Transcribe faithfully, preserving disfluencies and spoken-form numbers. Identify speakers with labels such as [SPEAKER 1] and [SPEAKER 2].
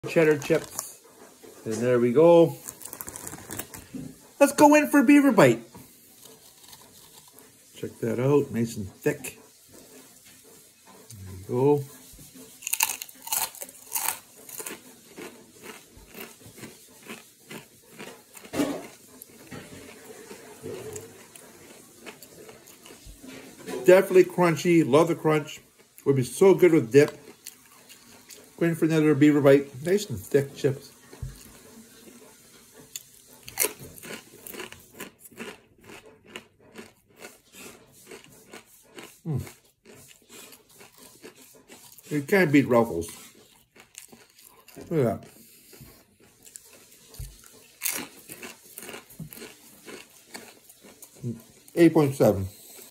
[SPEAKER 1] Cheddar chips. And there we go. Let's go in for a beaver bite. Check that out, nice and thick. There we go. Definitely crunchy, love the crunch. Would be so good with dip. Go in for another beaver bite. Nice and thick chips. Mm. You can't beat Ruffles. Look at that. eight point seven.